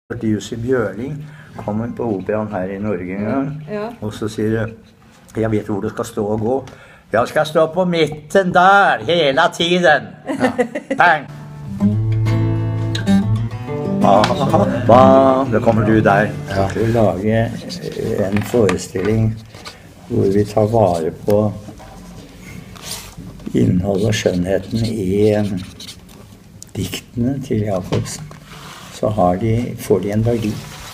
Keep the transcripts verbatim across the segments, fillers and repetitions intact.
Jussi Bjørling kommer på operaen her i Norge en gang, ja. Og så sier jeg, jeg vet hvor du skal stå og gå. Jeg skal stå på midten der, hele tiden. Ja. Bang! Aha, ba, da kommer du der. Ja. Vi skal lage en forestilling hvor vi tar vare på innhold og skjønnheten i diktene til Jacobsen. Så har de, får de en verdi.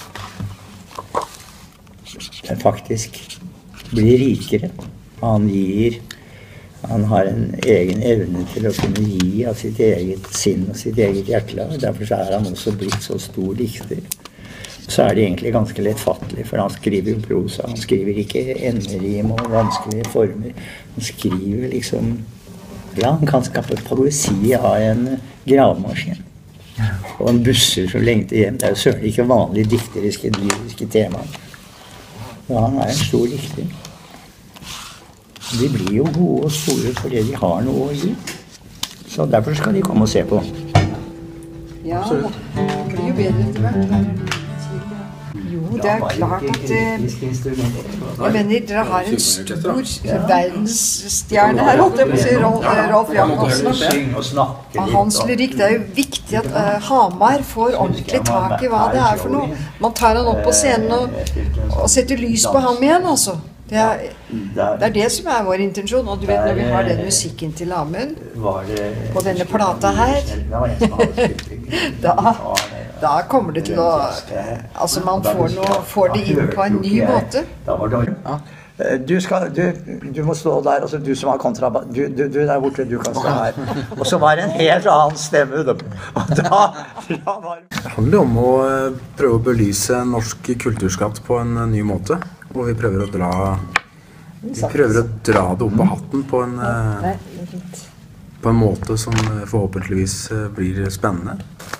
Den faktisk blir rikere. Han gir, han har en egen evne til å kunne gi av sitt eget sinn og sitt eget hjertelag. Derfor er han også blitt så stor dikter. Så er det egentlig ganske lettfattelig, for han skriver jo prosa. Han skriver ikke enderim og vanskelige former. Han skriver liksom, ja, han kan skape poesi av en gravemaskin. Og en busser som lengter hjem. Det er jo søren ikke vanlige dikteriske, lyriske temaer. Ja, han er en stor dikter. De blir jo gode og store fordi de har noe å gi. Så derfor skal de komme og se på. Ja, det blir jo bedre etter hvert. Jo, det er klart at jeg mener, dere har en stor verdensstjerne her, holdt jeg på å si, Rolf Jacobsen. Og hans lyrikk, det er jo viktig at uh, Hamar får ordentlig tak i hva det er for noe. Man tar han opp på scenen og, og setter lys på ham igjen, altså. Det er, det er det som er vår intensjon, og du vet når vi har den musikken til Amund på denne plata her, da, da kommer det til å, altså man får, noe, får det inn på en ny måte. Du, skal, du, du må stå der, altså du som har kontrabass, du, du, du der borte, du kan stå her. Og så var det en helt annen stemme. Og da, da var... Det handler om å prøve å belyse norsk kulturskatt på en ny måte. Og vi prøver å dra, vi prøver å dra det opp på hatten på en, på en måte som forhåpentligvis blir spennende.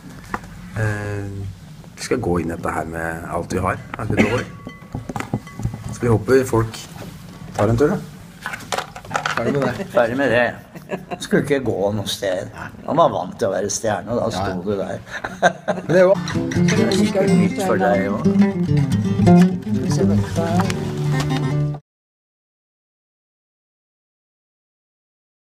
Vi skal gå inn i dette her med alt vi har, er det dårlig. Så vi håper folk tar en tur, da. Ferdig med det. Ferdig med det. Skulle ikke gå noe sted. Han var vant til å være stjerne, og da sto du der. Det er jo sikkert nytt for deg også.